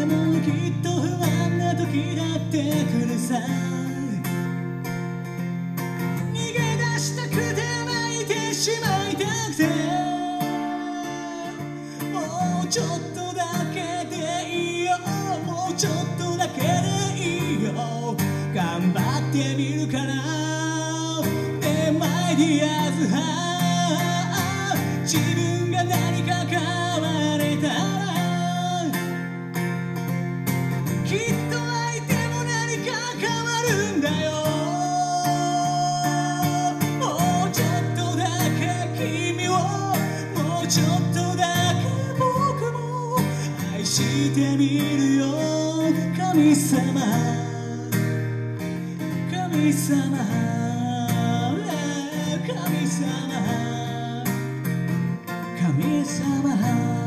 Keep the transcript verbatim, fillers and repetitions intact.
もきっと不安な時だって来るさ。逃げ出したくて泣いてしまいたくて、もうちょっとだけでいいよ、もうちょっとだけでいいよ、頑張ってみるからね、マイディアズハー。自分が何か変われたらきっと相手も何か変わるんだよ。もうちょっとだけ君を、もうちょっとだけ僕も愛してみるよ。神様神様神様神様